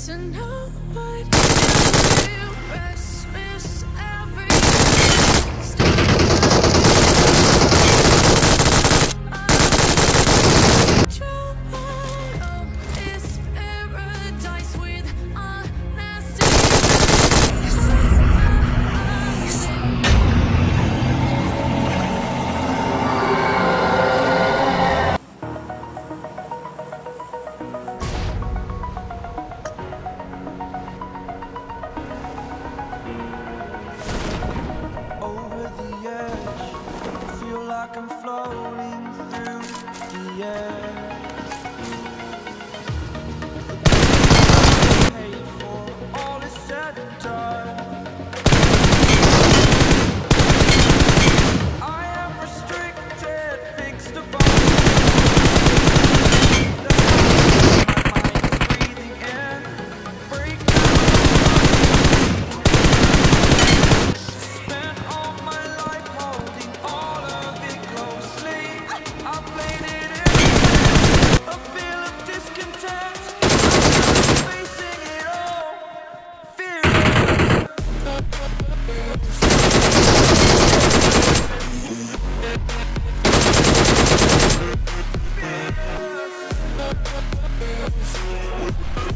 to know what you miss every is paradise with honesty. Over the edge, feel like I'm floating through the air. Paid for all is said and done. I am restricted, fixed upon my mind is breathing in, breakdown. Spent all my life holding all of it closely. I played it in a feel of discontent. I'm facing it all, fearless. Fearless.